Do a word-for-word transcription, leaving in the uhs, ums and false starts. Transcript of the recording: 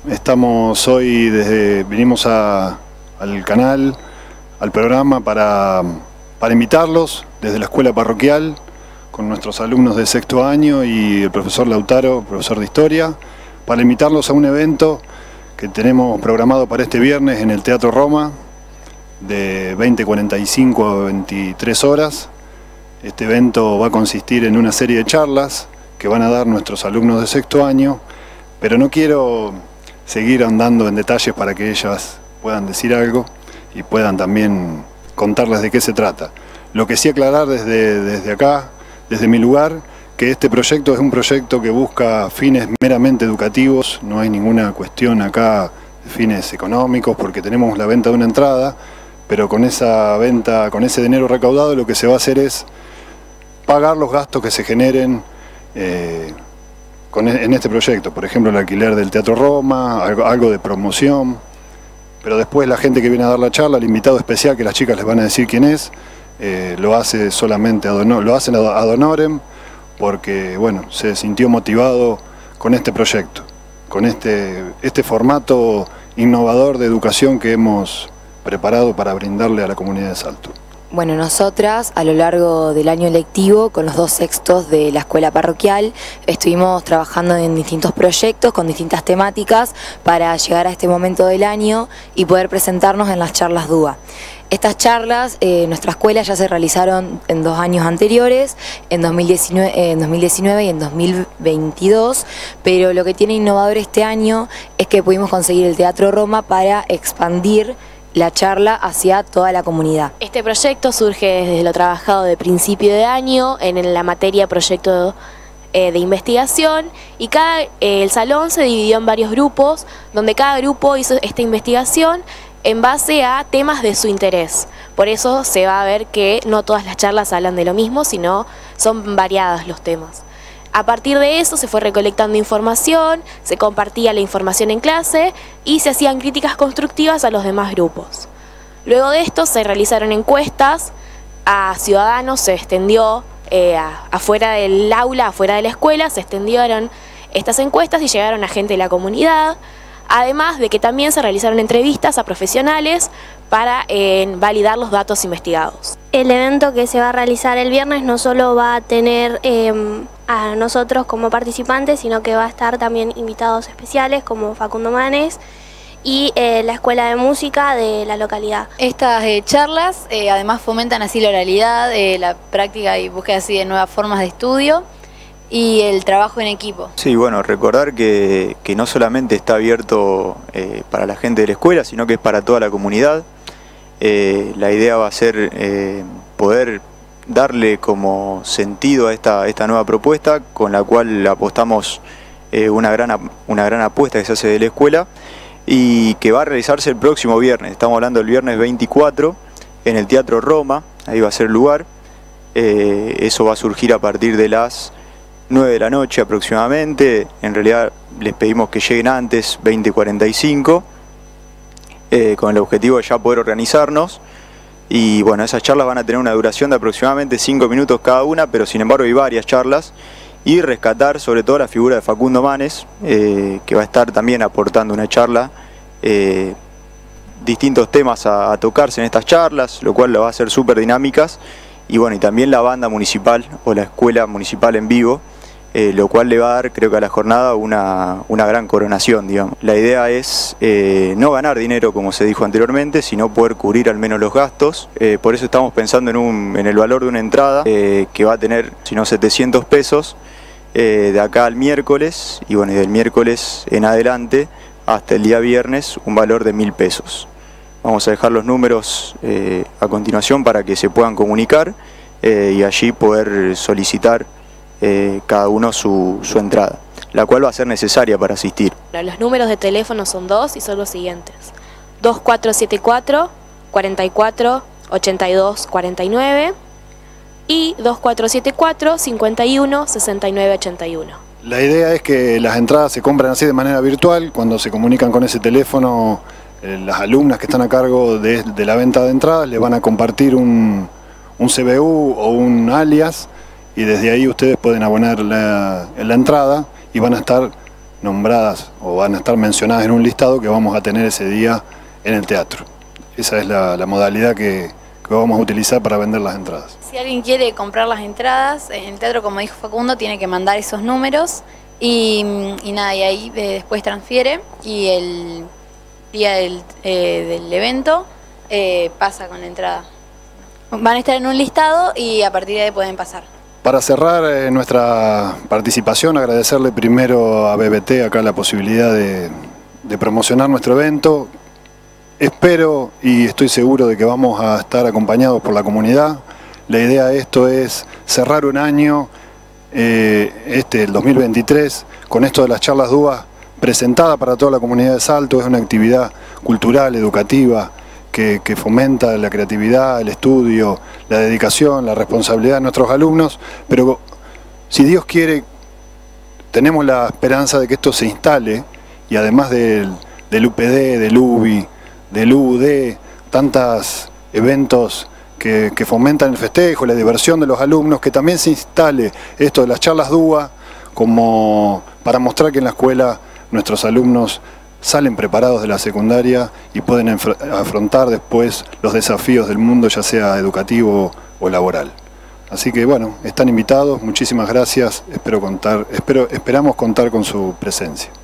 Estamos hoy, desde, vinimos a, al canal, al programa para, para invitarlos desde la escuela parroquial con nuestros alumnos de sexto año y el profesor Lautaro, profesor de historia, para invitarlos a un evento que tenemos programado para este viernes en el Teatro Roma de veinte cuarenta y cinco a veintitrés horas. Este evento va a consistir en una serie de charlas que van a dar nuestros alumnos de sexto año, pero no quiero seguir andando en detalles para que ellas puedan decir algo y puedan también contarles de qué se trata. Lo que sí aclarar desde, desde acá, desde mi lugar, que este proyecto es un proyecto que busca fines meramente educativos, no hay ninguna cuestión acá de fines económicos, porque tenemos la venta de una entrada, pero con esa venta, con ese dinero recaudado, lo que se va a hacer es pagar los gastos que se generen eh, con, en este proyecto. Por ejemplo, el alquiler del Teatro Roma, algo, algo de promoción, pero después la gente que viene a dar la charla, el invitado especial, que las chicas les van a decir quién es, eh, lo hace solamente ad honorem, lo hacen ad honorem, porque bueno, se sintió motivado con este proyecto, con este, este formato innovador de educación que hemos preparado para brindarle a la comunidad de Salto. Bueno, nosotras a lo largo del año lectivo con los dos sextos de la escuela parroquial estuvimos trabajando en distintos proyectos con distintas temáticas para llegar a este momento del año y poder presentarnos en las charlas D U A. Estas charlas eh, en nuestra escuela ya se realizaron en dos años anteriores, en dos mil diecinueve, eh, en dos mil diecinueve y en dos mil veintidós, pero lo que tiene innovador este año es que pudimos conseguir el Teatro Roma para expandir la charla hacia toda la comunidad. Este proyecto surge desde lo trabajado de principio de año en la materia proyecto eh, de investigación, y cada, eh, el salón se dividió en varios grupos, donde cada grupo hizo esta investigación en base a temas de su interés. Por eso se va a ver que no todas las charlas hablan de lo mismo, sino son variadas los temas. A partir de eso se fue recolectando información, se compartía la información en clase y se hacían críticas constructivas a los demás grupos. Luego de esto se realizaron encuestas a ciudadanos, se extendió eh, a, afuera del aula, afuera de la escuela, se extendieron estas encuestas y llegaron a gente de la comunidad, además de que también se realizaron entrevistas a profesionales para eh, validar los datos investigados. El evento que se va a realizar el viernes no solo va a tener eh, a nosotros como participantes, sino que va a estar también invitados especiales como Facundo Manes y eh, la Escuela de Música de la localidad. Estas eh, charlas eh, además fomentan así la oralidad, eh, la práctica y búsqueda así de nuevas formas de estudio y el trabajo en equipo. Sí, bueno, recordar que, que no solamente está abierto eh, para la gente de la escuela, sino que es para toda la comunidad. Eh, la idea va a ser eh, poder darle como sentido a esta, esta nueva propuesta, con la cual apostamos eh, una, gran, una gran apuesta que se hace de la escuela y que va a realizarse el próximo viernes. Estamos hablando del viernes veinticuatro en el Teatro Roma, ahí va a ser el lugar. Eh, eso va a surgir a partir de las nueve de la noche aproximadamente. En realidad les pedimos que lleguen antes, veinte cuarenta y cinco, eh, con el objetivo de ya poder organizarnos. Y bueno, esas charlas van a tener una duración de aproximadamente cinco minutos cada una, pero sin embargo hay varias charlas, y rescatar sobre todo la figura de Facundo Manes, eh, que va a estar también aportando una charla, eh, distintos temas a, a tocarse en estas charlas, lo cual lo va a hacer súper dinámicas, y bueno, y también la banda municipal o la escuela municipal en vivo, eh, lo cual le va a dar, creo que a la jornada, una, una gran coronación, digamos. La idea es eh, no ganar dinero, como se dijo anteriormente, sino poder cubrir al menos los gastos. Eh, por eso estamos pensando en, un, en el valor de una entrada eh, que va a tener, si no setecientos pesos, eh, de acá al miércoles, y bueno, y del miércoles en adelante hasta el día viernes un valor de mil pesos. Vamos a dejar los números eh, a continuación para que se puedan comunicar eh, y allí poder solicitar eh, cada uno su, su entrada, la cual va a ser necesaria para asistir. Los números de teléfono son dos y son los siguientes: dos cuatro siete cuatro, cuarenta y cuatro, ochenta y dos, cuarenta y nueve y dos cuatro siete cuatro, cincuenta y uno, sesenta y nueve, ochenta y uno. La idea es que las entradas se compran así de manera virtual. Cuando se comunican con ese teléfono, eh, las alumnas que están a cargo de, de la venta de entradas les van a compartir un, un C B U o un alias, y desde ahí ustedes pueden abonar la, la entrada y van a estar nombradas o van a estar mencionadas en un listado que vamos a tener ese día en el teatro. Esa es la, la modalidad que, que vamos a utilizar para vender las entradas. Si alguien quiere comprar las entradas, en el teatro, como dijo Facundo, tiene que mandar esos números y, y nada, y ahí eh, después transfiere y el día del, eh, del evento eh, pasa con la entrada. Van a estar en un listado y a partir de ahí pueden pasar. Para cerrar eh, nuestra participación, agradecerle primero a B B T acá la posibilidad de, de promocionar nuestro evento. Espero y estoy seguro de que vamos a estar acompañados por la comunidad. La idea de esto es cerrar un año, eh, este, el dos mil veintitrés, con esto de las charlas D U A presentada para toda la comunidad de Salto. Es una actividad cultural, educativa, que, que fomenta la creatividad, el estudio, la dedicación, la responsabilidad de nuestros alumnos, pero si Dios quiere, tenemos la esperanza de que esto se instale y además del, del U P D, del U B I, del U D, tantos eventos que, que fomentan el festejo, la diversión de los alumnos, que también se instale esto de las charlas D U A como para mostrar que en la escuela nuestros alumnos salen preparados de la secundaria y pueden afrontar después los desafíos del mundo, ya sea educativo o laboral. Así que bueno, están invitados, muchísimas gracias, espero contar, espero, esperamos contar con su presencia.